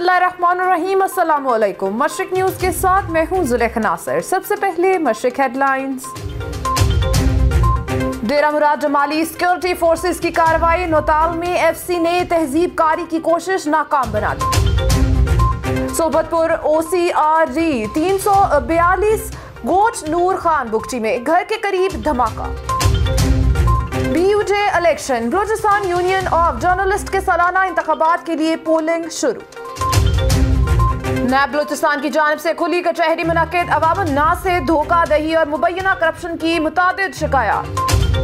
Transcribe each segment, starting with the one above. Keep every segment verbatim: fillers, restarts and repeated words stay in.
बिस्मिल्लाहिर्रहमानिर्रहीम। अस्सलाम वालेकुम। मशरिक न्यूज के साथ मैं हूं जुलेखा नासिर। सबसे पहले Mashriq headlines. Dera Murad Jamali security forces की कार्रवाई। नौताल में एफ सी ने तहजीब कारी की कोशिश नाकाम बना दी। Sohbatpur O C R D तीन सौ बयालीस गोच नूर खान बुगटी में घर के करीब धमाका। B U J election. Balochistan union of journalist के सालाना इंतखाबात के लिए पोलिंग शुरू। नैब बलूचिस्तान की जानिब से खुली कचहरी मुनक्किद। अवाम उन्नास से धोखाधड़ी और मुबैना करप्शन की मुतादिद शिकायत।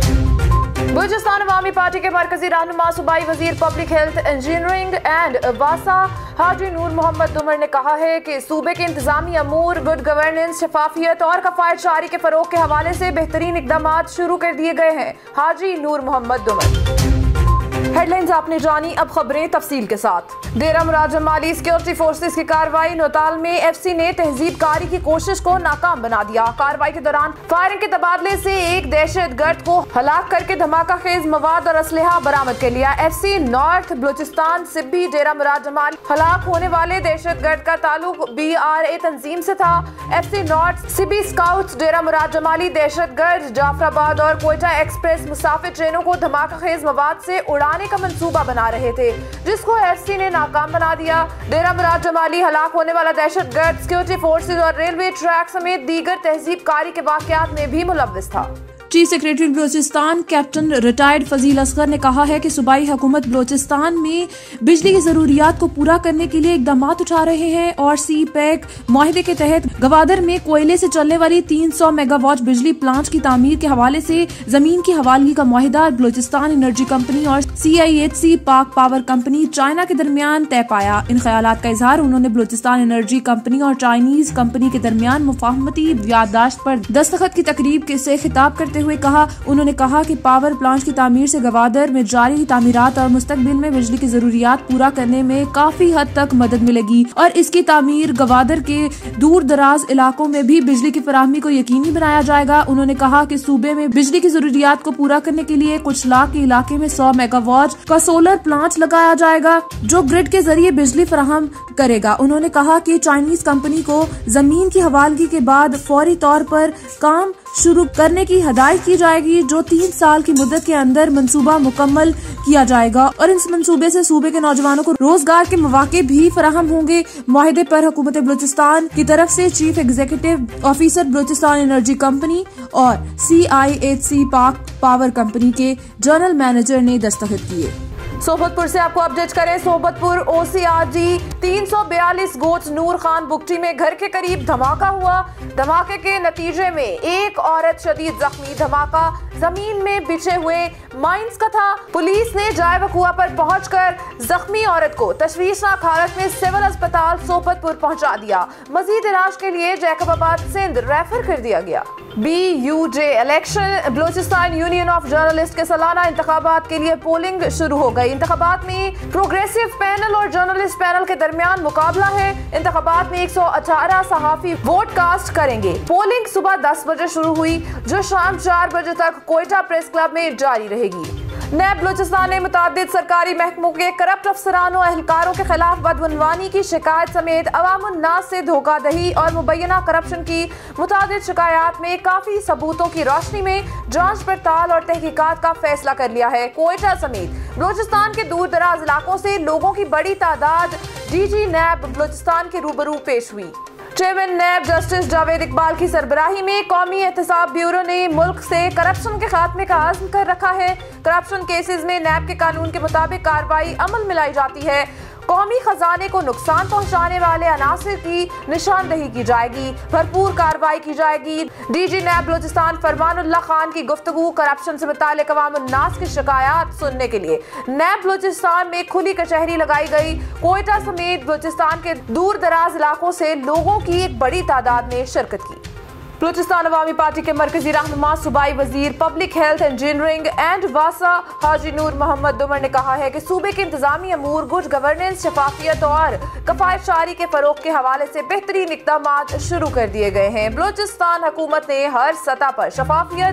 बलूचिस्तान अवामी पार्टी के मरकजी रहनुमा सूबाई वजीर पब्लिक हेल्थ इंजीनियरिंग एंड वासा हाजी नूर मोहम्मद दुमर ने कहा है कि सूबे के इंतजामी अमूर, गुड गवर्नेंस, शफाफियत और कफायत शारी के फरोग के हवाले से बेहतरीन इकदाम शुरू कर दिए गए हैं। हाजी नूर मोहम्मद दुमर। हेडलाइंस आपने जानी, अब खबरें तफसील के साथ। डेरा मुराद जमाली सिक्योरिटी फोर्सेस की कार्रवाई। नौताल में एफ सी ने तहजीब कारी की कोशिश को नाकाम बना दिया। कार्रवाई के दौरान फायरिंग के तबादले से एक दहशत गर्द को हलाक करके धमाका खेज मवाद और असलहा बरामद कर लिया। F C north Balochistan Sibi Dera Murad Jamali हलाक होने वाले दहशत गर्द का ताल्लुक बी आर ए तंजीम से था। F C north Sibi scouts Dera Murad Jamali दहशत गर्द जाफराबाद और कोयटा एक्सप्रेस मुसाफिर ट्रेनों को धमाका खेज मवाद से उड़ाने का मंसूबा बना रहे थे, जिसको एफ सी ने नाकाम बना दिया। डेरा मुराद जमाली हलाक होने वाला दहशत गर्द सिक्योरिटी फोर्सेज और रेलवे ट्रैक समेत दीगर तहजीब कारी के वाकयात में भी मुलव्विस था। Chief secretary Balochistan captain retired Fazeel Asghar ने कहा है कि सूबाई हुकूमत बलूचिस्तान में बिजली की जरूरियात को पूरा करने के लिए इकदाम उठा रहे हैं और सी पैक माहिदे के तहत गवादर में कोयले से चलने वाली तीन सौ मेगावाट बिजली प्लांट की तामीर के हवाले से जमीन की हवालगी का मुआहिदा बलूचिस्तान एनर्जी कंपनी और C I H C Pak power company China के दरमियान तय पाया। इन ख्यालात का इजहार उन्होंने बलूचिस्तान एनर्जी कंपनी और चाइनीज कंपनी के दरमियान मुफाहमती याददाश्त पर दस्तखत की तकरीब से खिताब करते हुए कहा। उन्होंने कहा कि पावर प्लांट की तामीर से गवादर में जारी तामीरात और मुस्तकबिल में बिजली की जरूरियात पूरा करने में काफी हद तक मदद मिलेगी और इसकी तामीर गवादर के दूर दराज इलाकों में भी बिजली की फराहमी को यकीनी बनाया जाएगा। उन्होंने कहा कि सूबे में बिजली की जरूरियात को पूरा करने के लिए कुछ लाख के इलाके में सौ मेगावाट का सोलर प्लांट लगाया जाएगा जो ग्रिड के जरिए बिजली फराहम करेगा। उन्होंने कहा कि चाइनीज कंपनी को जमीन की हवालगी के बाद फौरी तौर पर काम शुरू करने की हदायत की जाएगी, जो तीन साल की मुद्दत के अंदर मंसूबा मुकम्मल किया जाएगा और इस मंसूबे से सूबे के नौजवानों को रोजगार के मौके भी फराहम होंगे। मुआहिदे पर हुकूमत बलूचिस्तान की तरफ से chief executive officer Balochistan energy company और C I H C Pak power company के जनरल मैनेजर ने दस्तखत किए। सोबतपुर से आपको अपडेट करें। Sohbatpur O C R D तीन सौ बयालीस गोच नूर खान बुगटी में घर के करीब धमाका हुआ। धमाके के नतीजे में एक औरत शदीद जख्मी। धमाका जमीन में बिछे हुए माइंस का था। पुलिस ने जाए वकुआ पर पहुंचकर जख्मी औरत को तशवीशनाक हालत में सिविल अस्पताल सोबतपुर पहुंचा दिया। मजीद इलाज के लिए जैकबाबाद सिंध रेफर कर दिया गया। B U J election. Balochistan union of journalist के सालाना इंतखाबात के लिए पोलिंग शुरू हो गई। इंतखाबात में प्रोग्रेसिव पैनल और जर्नलिस्ट पैनल के दरमियान मुकाबला है। इंतखाबात में एक सौ अठारह सहाफी वोट कास्ट करेंगे। पोलिंग सुबह दस बजे शुरू हुई, जो शाम चार बजे तक कोयटा प्रेस क्लब में जारी रहेगी। नैब बलूचिस्तान ने मुतादिद सरकारी महकमों के करप्ट अफसरान और एहलकारों के खिलाफ बदअनवानी की शिकायत समेत अवाम उन्नास से धोखाधड़ी और मुबैना करप्शन की मुतादिद शिकायत में काफी सबूतों की रोशनी में जांच पड़ताल और तहकीकात का फैसला कर लिया है। कोयटा समेत बलूचिस्तान के दूर दराज इलाकों से लोगों की बड़ी तादाद डी जी नैब बलूचिस्तान के रूबरू पेश हुई। Chairman NAB justice Javed Iqbal की सरबराही में कौमी एहतसाब ब्यूरो ने मुल्क से करप्शन के खात्मे का आज़्म कर रखा है। करप्शन केसेस में नैब के कानून के मुताबिक कार्रवाई अमल में लाई जाती है। कौमी खजाने को नुकसान पहुंचाने वाले अनासिर की निशानदही की जाएगी, भरपूर कार्रवाई की जाएगी। डीजी नैब बलूचिस्तान फरमानुल्लाह खान की गुफ्तगू करप्शन से मुताल्लिक अवाम उन्नास की शिकायत सुनने के लिए नैब बलूचिस्तान में खुली कचहरी लगाई गई। कोयटा समेत बलूचिस्तान के दूर दराज इलाकों से लोगों की एक बड़ी तादाद ने शिरकत की। बलूचिस्तान अवामी पार्टी के मरकजी रहनुमा सूबाई वजीर पब्लिक हेल्थ इंजीनियरिंग एंड वासा हाजी नूर मोहम्मद दुमर ने कहा है कि सूबे के इंतजामी अमूर, गुड गवर्नेंस, शफाफियत और कफायत शारी के फरोग के हवाले से बेहतरीन इकदाम शुरू कर दिए गए हैं। बलूचिस्तान हुकूमत ने हर सतह पर शफाफियत,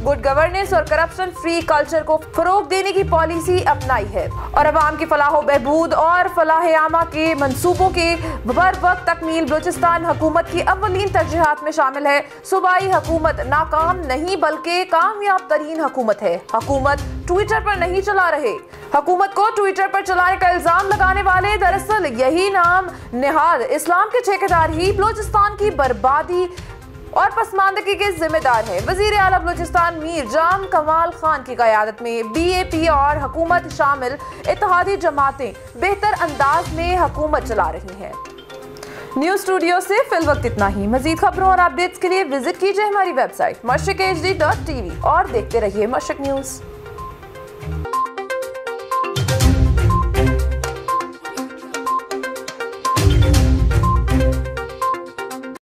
गुड गवर्नेंस और करप्शन फ्री कल्चर को फरोग देने की पॉलिसी अपनाई है और अवाम की फलाह बहबूद और फलाह आमा के मंसूबों के बर वक्त तकमील बलूचिस्तान हुकूमत की अव्वलीन तरजीहात में शामिल है। सूबाई हुकूमत नाकाम नहीं बल्कि कामयाब तरीन हुकूमत है। हुकूमत ट्विटर पर नहीं चला रहे। हुकूमत को ट्विटर पर चलाने का इल्जाम लगाने वाले दरअसल यही नाम निहाद इस्लाम के ठेकेदार ही बलूचिस्तान की बर्बादी और पसमानदगी के जिम्मेदार है। वजीर आला बलूचिस्तान मीर जाम कमाल खान की क़यादत में बी ए पी और हुकूमत शामिल इत्तेहादी जमातें बेहतर अंदाज में हुकूमत चला रही हैं। न्यूज़ स्टूडियो से फिल वक्त इतना ही। मजीद खबरों और अपडेट्स के लिए विजिट कीजिए हमारी website Mashriq H D dot T V और देखते रहिए मशरिक न्यूज़।